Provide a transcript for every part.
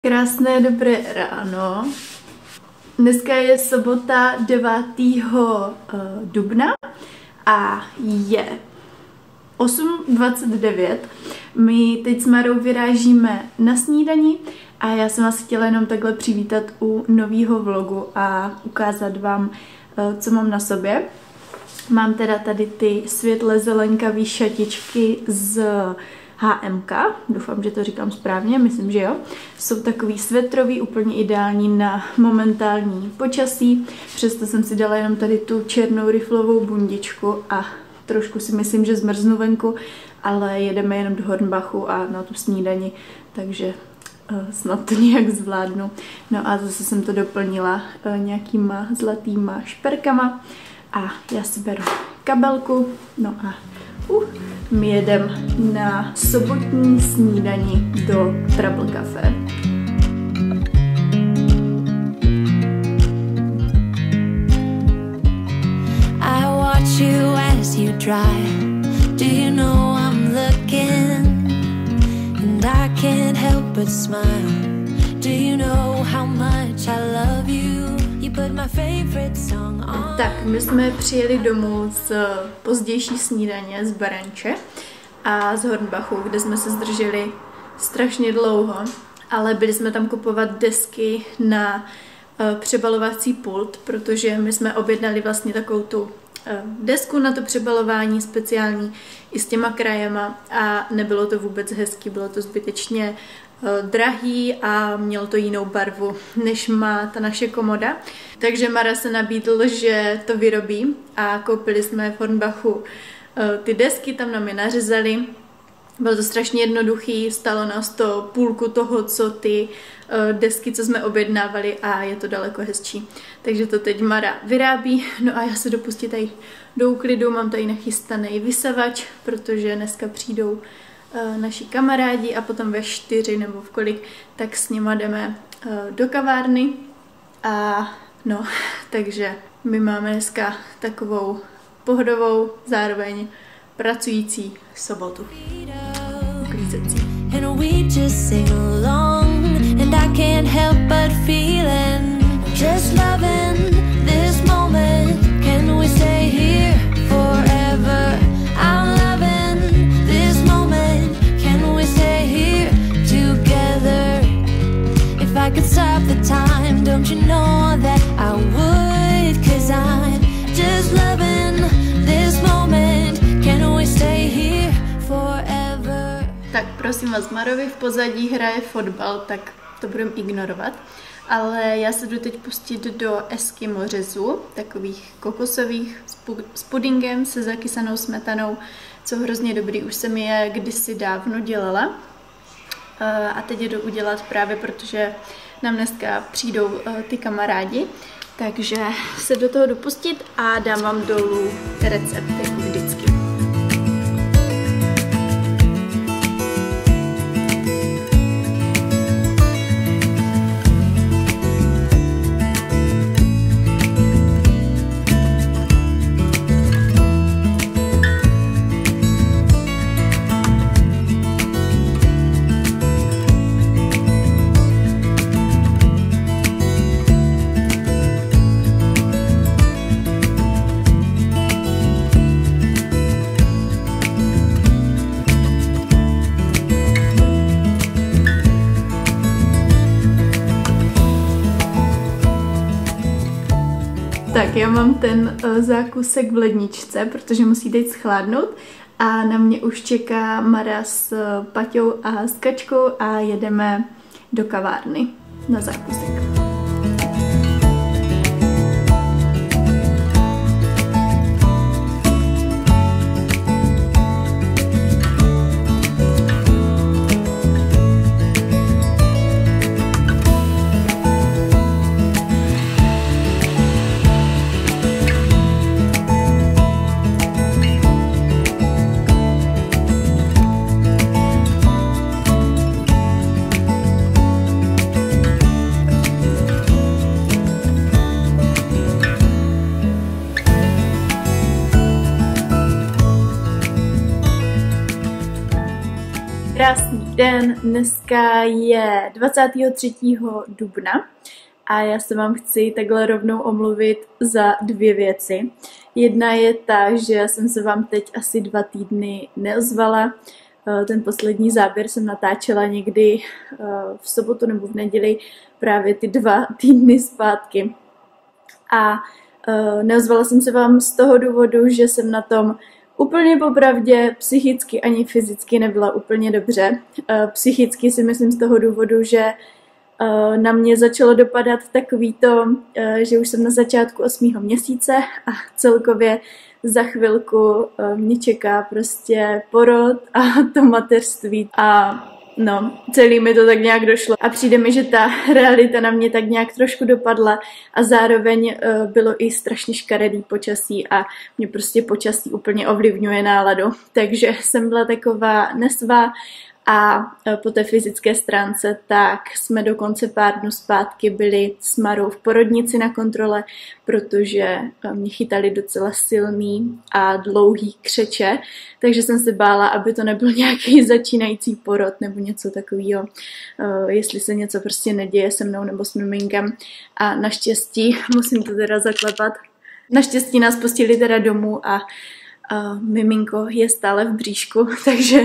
Krásné dobré ráno. Dneska je sobota 9. dubna a je 8:29. My teď s Marou vyrážíme na snídani a já jsem vás chtěla jenom takhle přivítat u nového vlogu a ukázat vám, co mám na sobě. Mám teda tady ty světle zelenkavý šatičky z HMK, doufám, že to říkám správně, myslím, že jo. Jsou takový svetrový, úplně ideální na momentální počasí, přesto jsem si dala jenom tady tu černou riflovou bundičku a trošku si myslím, že zmrznu venku, ale jedeme jenom do Hornbachu a na tu snídani, takže snad to nějak zvládnu. No a zase jsem to doplnila nějakýma zlatýma šperkama a já si beru kabelku, no a my jedeme na sobotní snídani do Trouble Café. I watch you as you drive. Do you know I'm looking? And I can't help but smile. Do you know how much I love you? You put my favorite song on. Tak, my jsme přijeli domů z pozdější snídaně z Baranče a z Hornbachu, kde jsme se zdrželi strašně dlouho, ale byli jsme tam kupovat desky na přebalovací pult, protože my jsme objednali vlastně takovou tu desku na to přebalování speciální i s těma krajema a nebylo to vůbec hezky, bylo to zbytečně drahý a mělo to jinou barvu, než má ta naše komoda. Takže Mara se nabídl, že to vyrobí a koupili jsme v Hornbachu ty desky, tam nám je nařezali. Bylo to strašně jednoduchý, stalo nás to půlku toho, co ty desky, co jsme objednávali a je to daleko hezčí. Takže to teď Mara vyrábí, no a já se dopustím tady do úklidu, mám tady nachystaný vysavač, protože dneska přijdou naši kamarádi a potom ve 4 nebo v kolik, tak s nima jdeme do kavárny a no, takže my máme dneska takovou pohodovou, zároveň pracující sobotu. Uklízecí. And we just sing along. And I can't help but feeling just loving this moment. Can we stay here forever? I'm loving this moment. Can we stay here together? If I could stop the time, don't you know that I would? 'Cause I'm just loving this moment. Can we stay here forever? Tak prosím vás, Marovi v pozadí hraje fotbal, tak to budeme ignorovat. Ale já se jdu teď pustit do Eskimo řezu, takových kokosových s pudingem se zakysanou smetanou, co hrozně dobrý, už jsem je kdysi dávno dělala. A teď je jdu udělat právě, protože nám dneska přijdou ty kamarádi, takže se do toho jdu pustit a dám vám dolů recept, jako vždycky. Tak já mám ten zákusek v ledničce, protože musí teď schladnout a na mě už čeká Mara s Paťou a s Kačkou a jedeme do kavárny na zákusek. den, dneska je 23. dubna a já se vám chci takhle rovnou omluvit za 2 věci. Jedna je ta, že jsem se vám teď asi 2 týdny neozvala. Ten poslední záběr jsem natáčela někdy v sobotu nebo v neděli, právě ty 2 týdny zpátky. A neozvala jsem se vám z toho důvodu, že jsem na tom úplně popravdě psychicky ani fyzicky nebyla úplně dobře. Psychicky si myslím z toho důvodu, že na mě začalo dopadat takový to, že už jsem na začátku 8. měsíce a celkově za chvilku mě čeká prostě porod a to mateřství a no, celý mi to tak nějak došlo a přijde mi, že ta realita na mě tak nějak trošku dopadla a zároveň bylo i strašně škaredý počasí a mě prostě počasí úplně ovlivňuje náladu, takže jsem byla taková nesvá a po té fyzické stránce tak jsme dokonce pár dnů zpátky byli s Marou v porodnici na kontrole, protože mě chytali docela silný a dlouhý křeče, takže jsem se bála, aby to nebyl nějaký začínající porod nebo něco takového, jestli se něco prostě neděje se mnou nebo s miminkem. A naštěstí, musím to teda zaklepat, naštěstí nás pustili teda domů a miminko je stále v bříšku, takže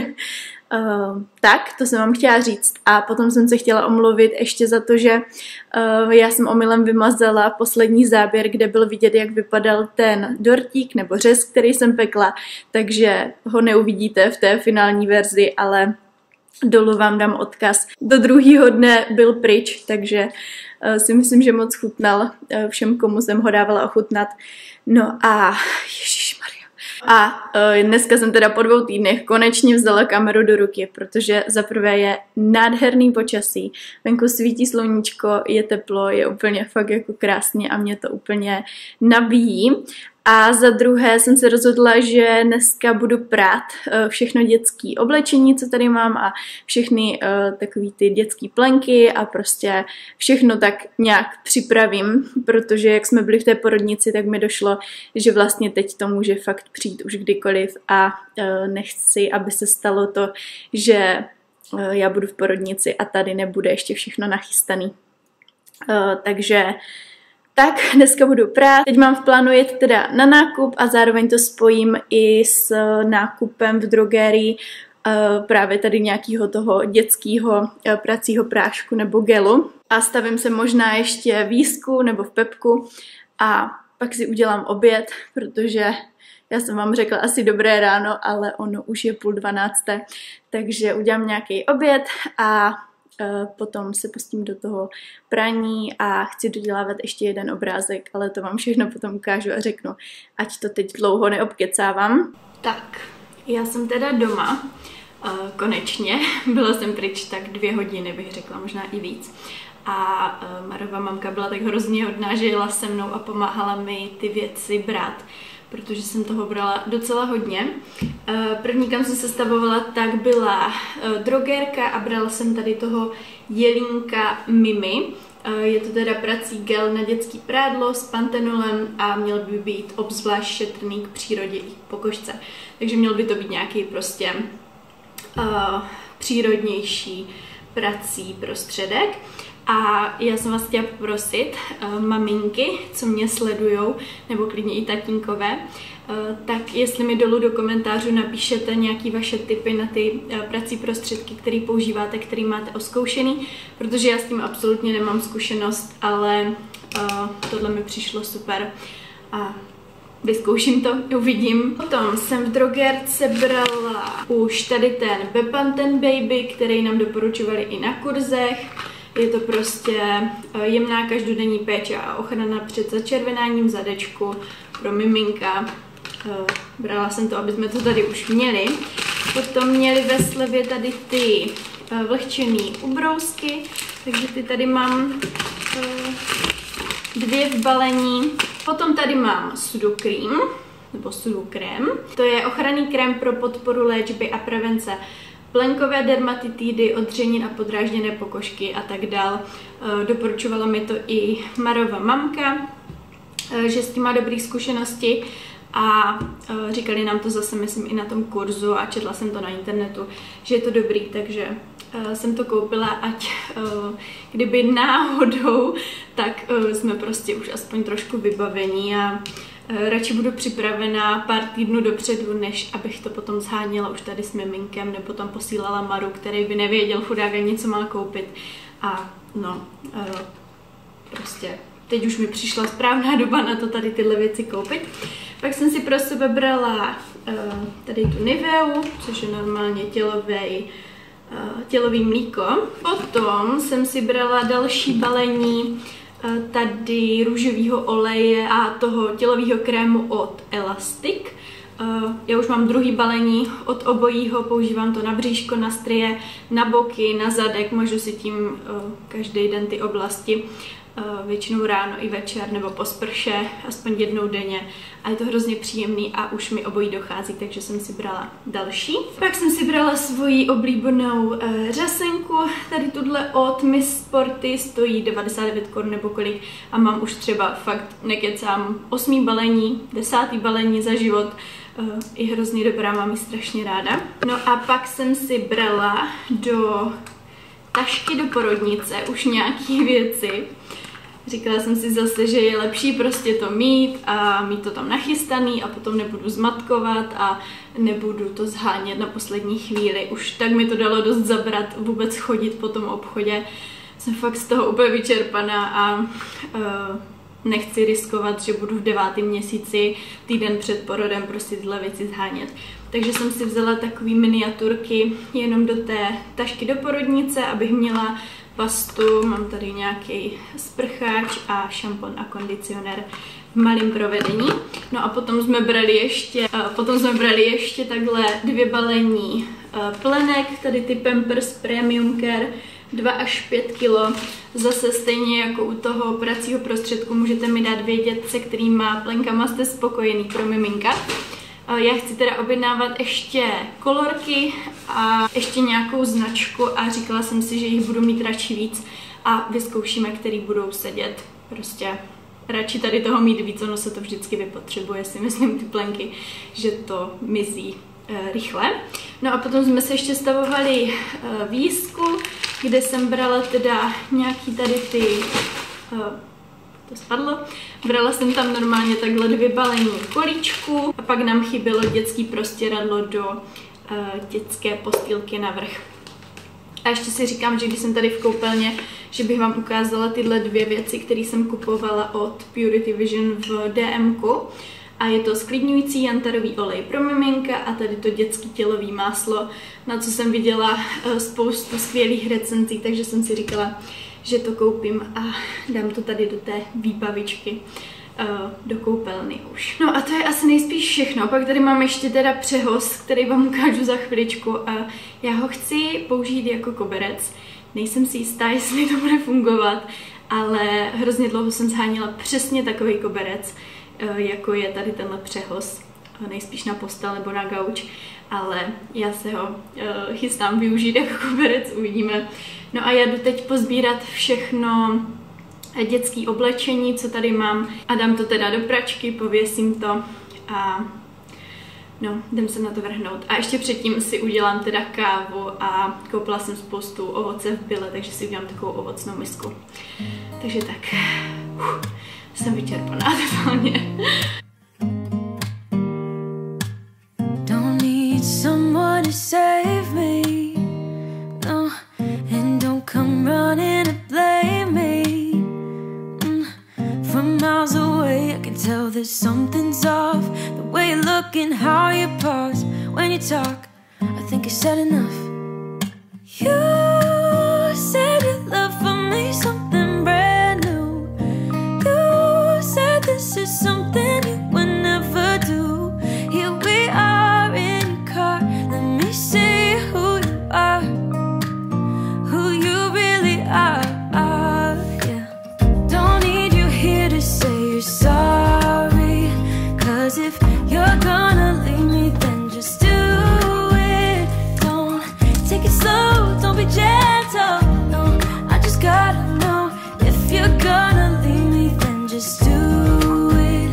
tak, to jsem vám chtěla říct. A potom jsem se chtěla omluvit ještě za to, že já jsem omylem vymazala poslední záběr, kde byl vidět, jak vypadal ten dortík nebo řez, který jsem pekla, takže ho neuvidíte v té finální verzi, ale dolů vám dám odkaz. Do druhého dne byl pryč, takže si myslím, že moc chutnal všem, komu jsem ho dávala ochutnat. No a ježišmarja. A dneska jsem teda po 2 týdnech konečně vzala kameru do ruky, protože zaprvé je nádherný počasí, venku svítí sluníčko, je teplo, je úplně fakt jako krásně a mě to úplně nabíjí. A za druhé jsem se rozhodla, že dneska budu prát všechno dětské oblečení, co tady mám a všechny takový ty dětské plenky a prostě všechno tak nějak připravím, protože jak jsme byli v té porodnici, tak mi došlo, že vlastně teď to může fakt přijít už kdykoliv a nechci, aby se stalo to, že já budu v porodnici a tady nebude ještě všechno nachystaný. Takže tak, dneska budu prát. Teď mám v plánu jet teda na nákup a zároveň to spojím i s nákupem v drogerii právě tady nějakého toho dětského pracího prášku nebo gelu. A stavím se možná ještě v Jísku nebo v Pepku a pak si udělám oběd, protože já jsem vám řekla asi dobré ráno, ale ono už je 11:30, takže udělám nějaký oběd a potom se pustím do toho praní a chci dodělávat ještě jeden obrázek, ale to vám všechno potom ukážu a řeknu, ať to teď dlouho neobkecávám. Tak, já jsem teda doma, konečně, byla jsem pryč tak 2 hodiny, bych řekla, možná i víc. A Marova mamka byla tak hrozně hodná, že jela se mnou a pomáhala mi ty věci brát, protože jsem toho brala docela hodně. První, kam jsem se stavovala, tak byla drogérka a brala jsem tady toho jelínka Mimi. Je to teda prací gel na dětský prádlo s pantenolem a měl by být obzvlášť šetrný k přírodě i pokožce. Takže měl by to být nějaký prostě přírodnější prací prostředek. A já jsem vás chtěla poprosit, maminky, co mě sledujou, nebo klidně i tatínkové, tak jestli mi dolů do komentářů napíšete nějaké vaše tipy na ty prací prostředky, které používáte, které máte oskoušený, protože já s tím absolutně nemám zkušenost, ale tohle mi přišlo super a vyzkouším to, uvidím. Potom jsem v drogérce brala už tady ten Bepanthen Baby, který nám doporučovali i na kurzech. Je to prostě jemná každodenní péče a ochrana před začervenáním zadečku pro miminka. Brala jsem to, aby jsme to tady už měli. Potom měli ve slevě tady ty vlhčený ubrousky, takže ty tady mám 2 v balení. Potom tady mám Sudocrem, nebo Sudokrém. To je ochranný krém pro podporu léčby a prevence plenkové dermatitidy, odřenin a podrážděné pokožky a tak dál. Doporučovala mi to i Marova mamka, že s tím má dobré zkušenosti a říkali nám to zase, myslím, i na tom kurzu a četla jsem to na internetu, že je to dobrý, takže jsem to koupila, ať kdyby náhodou, tak jsme prostě už aspoň trošku vybavení a radši budu připravená pár týdnů dopředu, než abych to potom zháněla už tady s miminkem, nebo tam posílala Maru, který by nevěděl chudák ani co má koupit. A no, prostě teď už mi přišla správná doba na to tady tyhle věci koupit. Pak jsem si pro sebe brala tady tu Niveu, což je normálně tělový mlíko. Potom jsem si brala další balení tady růžového oleje a toho tělového krému od Elastic. Já už mám druhý balení od obojího, používám to na bříško, na strie, na boky, na zadek, můžu si tím každý den ty oblasti, většinou ráno i večer nebo po sprše, aspoň jednou denně a je to hrozně příjemný a už mi obojí dochází, takže jsem si brala další. Pak jsem si brala svoji oblíbenou řasenku, tady tuhle od Miss Sporty, stojí 99 korun nebo kolik a mám už třeba fakt nekecám 8. balení, 10. balení za život, je hrozně dobrá, mám ji strašně ráda. No a pak jsem si brala do tašky do porodnice už nějaký věci. Říkala jsem si zase, že je lepší prostě to mít a mít to tam nachystaný a potom nebudu zmatkovat a nebudu to zhánět na poslední chvíli. Už tak mi to dalo dost zabrat vůbec chodit po tom obchodě. Jsem fakt z toho úplně vyčerpaná a nechci riskovat, že budu v 9. měsíci, týden před porodem, prostě tyhle věci zhánět. Takže jsem si vzala takové miniaturky jenom do té tašky do porodnice, abych měla pastu, mám tady nějaký sprcháč a šampon a kondicionér v malém provedení. No a potom jsme brali ještě takhle 2 balení plenek, tady ty Pampers Premium Care, 2 až 5 kg. Zase stejně jako u toho operacího prostředku můžete mi dát vědět, se kterýma plenkama jste spokojený pro miminka. Já chci teda objednávat ještě kolorky a ještě nějakou značku a říkala jsem si, že jich budu mít radši víc a vyzkoušíme, který budou sedět. Prostě radši tady toho mít víc, ono se to vždycky vypotřebuje, si myslím ty plenky, že to mizí rychle. No a potom jsme se ještě stavovali v Jísku, kde jsem brala teda nějaký tady ty to spadlo. Brala jsem tam normálně takhle 2 balení kolíčků a pak nám chybělo dětský prostěradlo do dětské postýlky na vrch. A ještě si říkám, že když jsem tady v koupelně, že bych vám ukázala tyhle 2 věci, které jsem kupovala od Purity Vision v DMku. A je to sklidňující jantarový olej pro miminka a tady to dětský tělový máslo, na co jsem viděla spoustu skvělých recenzí, takže jsem si říkala, že to koupím a dám to tady do té výbavičky do koupelny už. No a to je asi nejspíš všechno. Pak tady mám ještě teda přehoz, který vám ukážu za chviličku a já ho chci použít jako koberec. Nejsem si jistá, jestli to bude fungovat, ale hrozně dlouho jsem zháněla přesně takový koberec, jako je tady tenhle přehoz. Nejspíš na postel nebo na gauč, ale já se ho chystám využít jako koberec, uvidíme. No a já jdu teď pozbírat všechno dětské oblečení, co tady mám a dám to teda do pračky, pověsím to a no, jdem se na to vrhnout. A ještě předtím si udělám teda kávu a koupila jsem spoustu ovoce v byle, takže si udělám takovou ovocnou misku. Takže tak, jsem vyčerpaná totálně. Don't need someone to save me, no, and don't come running and blame me. From miles away I can tell that something's off. The way you look and how you pause when you talk, I think I said enough. You said your love for me something brand new. You said this is something you would never do. Here we are in your car, let me see who you are, who you really are. Say you're sorry, 'cause if you're gonna leave me, then just do it. Don't take it slow, don't be gentle, no, I just gotta know. If you're gonna leave me, then just do it.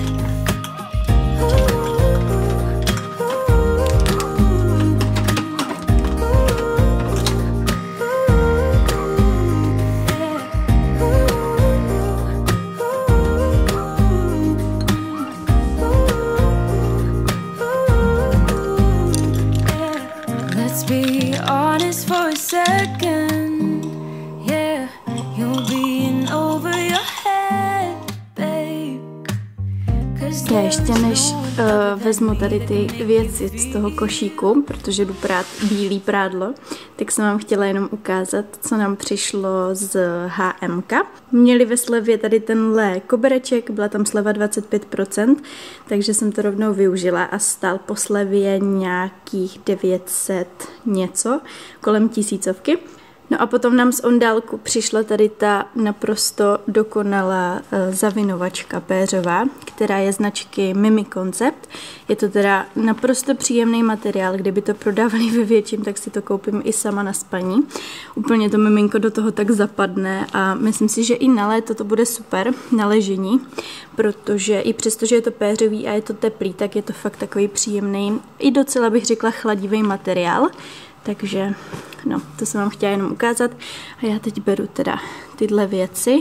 ještě než vezmu tady ty věci z toho košíku, protože jdu prát bílý prádlo, tak jsem vám chtěla jenom ukázat, co nám přišlo z H&M. Měli ve slevě tady tenhle kobereček, byla tam sleva 25%, takže jsem to rovnou využila a stál po slevě nějakých 900 něco, kolem 1000. No a potom nám z ondálku přišla tady ta naprosto dokonalá zavinovačka péřová, která je značky Mimi Concept. Je to teda naprosto příjemný materiál, kdyby to prodávali ve větším, tak si to koupím i sama na spaní. Úplně to miminko do toho tak zapadne a myslím si, že i na léto to bude super na ležení, protože i přesto, že je to péřový a je to teplý, tak je to fakt takový příjemný, i docela bych řekla chladivý materiál. Takže, no, to jsem vám chtěla jenom ukázat. A já teď beru teda tyhle věci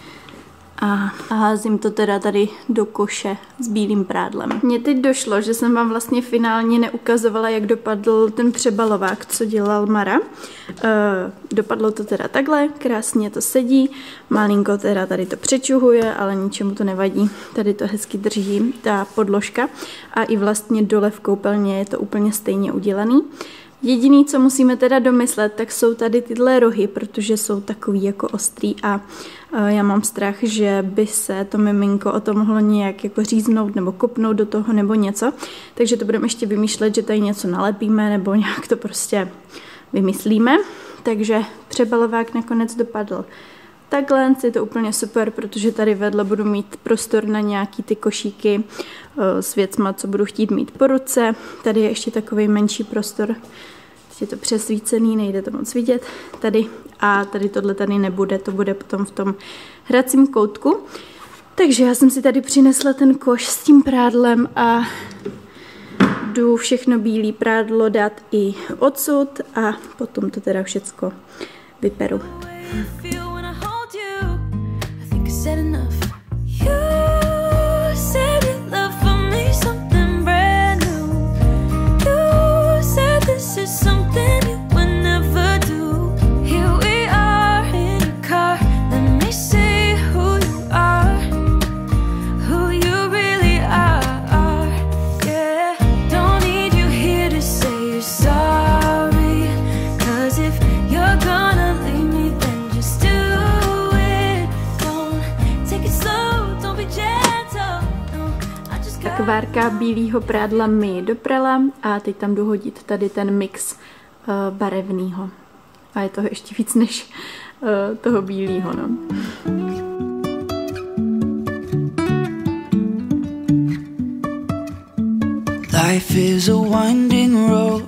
a házím to teda tady do koše s bílým prádlem. Mně teď došlo, že jsem vám vlastně finálně neukazovala, jak dopadl ten přebalovák, co dělal Mara. Dopadlo to teda takhle, krásně to sedí, malinko teda tady to přečuhuje, ale ničemu to nevadí. Tady to hezky drží ta podložka a i vlastně dole v koupelně je to úplně stejně udělaný. Jediný, co musíme teda domyslet, tak jsou tady tyhle rohy, protože jsou takový jako ostrý a já mám strach, že by se to miminko o to mohlo nějak jako říznout nebo kopnout do toho nebo něco. Takže to budeme ještě vymýšlet, že tady něco nalepíme nebo nějak to prostě vymyslíme. Takže přebalovák nakonec dopadl takhle, je to úplně super, protože tady vedle budu mít prostor na nějaký ty košíky s věcma, co budu chtít mít po ruce. Tady je ještě takový menší prostor, teď je to přesvícený, nejde to moc vidět. Tady a tady tohle tady nebude, to bude potom v tom hracím koutku. Takže já jsem si tady přinesla ten koš s tím prádlem a jdu všechno bílý prádlo dát i odsud a potom to teda všecko vyperu. Said enough. You said you love for me something brand new. You said this is something you would never do. Here we are in a car. Let me see who you are, who you really are. Yeah, don't need you here to say you're sorry. 'Cause if you're gonna leave me, then just do. Kvárka bílého prádla mi doprala a teď tam jdu hodit tady ten mix barevného. A je toho ještě víc než toho bílého, no. Life is a winding road,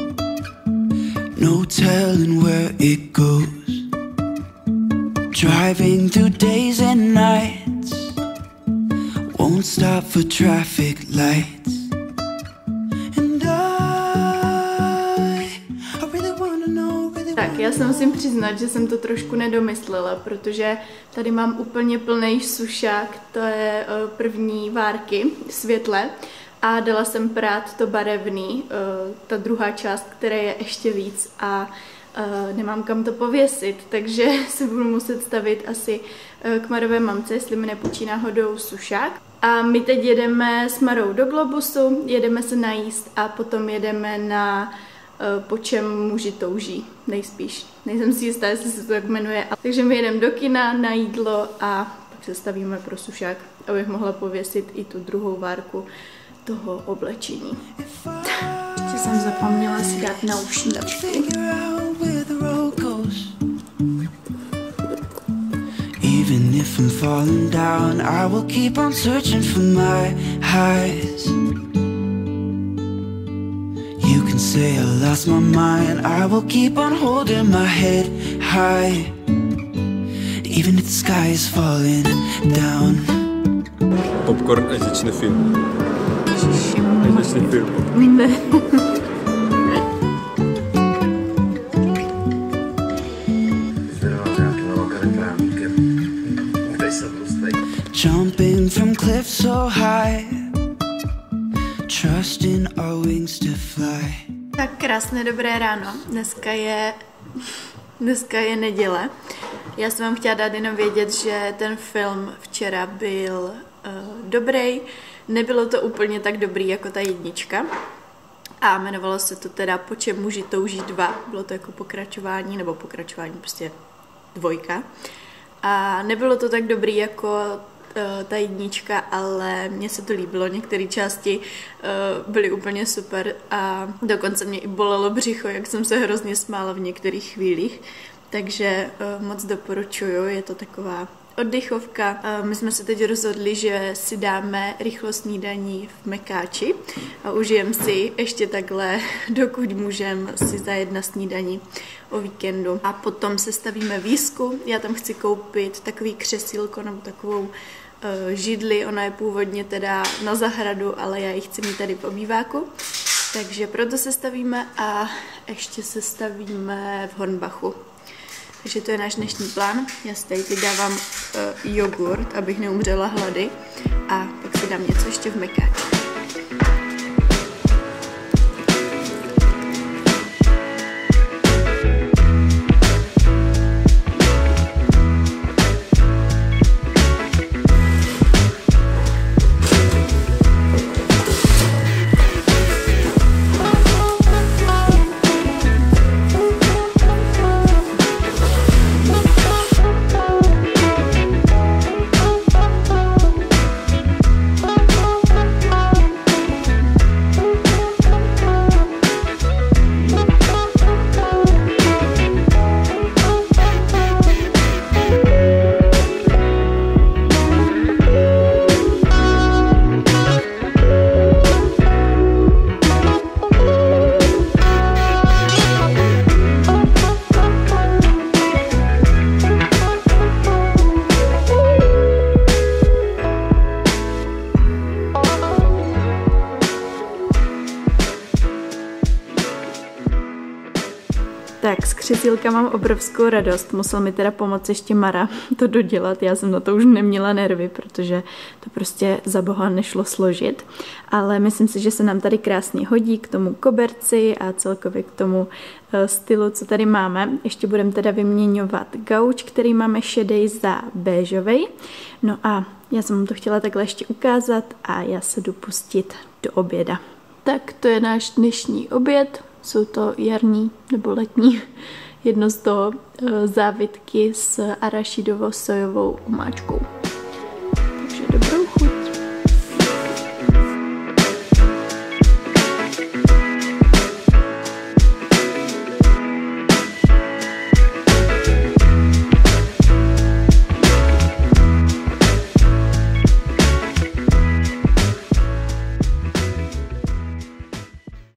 no telling where it goes. Driving through days and nights, won't stop for traffic lights. And I really wanna know, Tak, já se musím přiznat, že jsem to trošku nedomyslela, protože tady mám úplně plný sušák, to je první várky světle a dala jsem prát to barevný, ta druhá část, která je ještě víc a nemám kam to pověsit, takže se budu muset stavit asi k Marové mamce, jestli mi nepůjčí náhodou sušák. A my teď jedeme s Marou do Globusu, jedeme se najíst a potom jedeme na Po čem muži touží, nejspíš. Nejsem si jistá, jestli se to tak jmenuje. Takže my jedeme do kina na jídlo a pak se stavíme pro sušák, abych mohla pověsit i tu druhou várku toho oblečení. Ještě jsem zapomněla si dát naušničky. Even if I'm falling down, I will keep on searching for my highs. You can say I lost my mind, I will keep on holding my head high. Even if the sky is falling down. Popcorn, ať začne film. Ať začne film. Ne. Jumping from cliffs so high, trusting our wings to fly. Tak krásné dobré ráno. Dneska je neděle. Já jsem vám chtěla dát jenom vědět, že ten film včera byl dobrý, Nebylo to úplně tak dobrý jako ta jednička. A jmenovalo se to teda Po čem muži touží 2. Bylo to jako pokračování, prostě 2. A nebylo to tak dobrý jako ta jednička, ale mně se to líbilo. Některé části byly úplně super a dokonce mě i bolelo břicho, jak jsem se hrozně smála v některých chvílích. Takže moc doporučuju, je to taková oddychovka. My jsme se teď rozhodli, že si dáme rychlo snídaní v Mekáči a užijeme si ještě takhle, dokud můžeme si zajet na snídaní o víkendu. A potom se stavíme výzku. Já tam chci koupit takový křesílko nebo takovou židli. Ona je původně teda na zahradu, ale já ji chci mít tady v obýváku. Takže proto se stavíme a ještě se stavíme v Hornbachu. Takže to je náš dnešní plán. Já si tady teď dávám jogurt, abych neumřela hlady a pak si dám něco ještě v Mekáči. Tak s křesílka mám obrovskou radost, musel mi teda pomoct ještě Mara to dodělat, já jsem na to už neměla nervy, protože to prostě za boha nešlo složit, ale myslím si, že se nám tady krásně hodí k tomu koberci a celkově k tomu stylu, co tady máme. Ještě budeme teda vyměňovat gauč, který máme šedej za béžovej, no a já jsem vám to chtěla takhle ještě ukázat a já se jdu pustit do oběda. Tak to je náš dnešní oběd. Jsou to jarní nebo letní, jedno z toho závitky s arašidovo-sojovou omáčkou.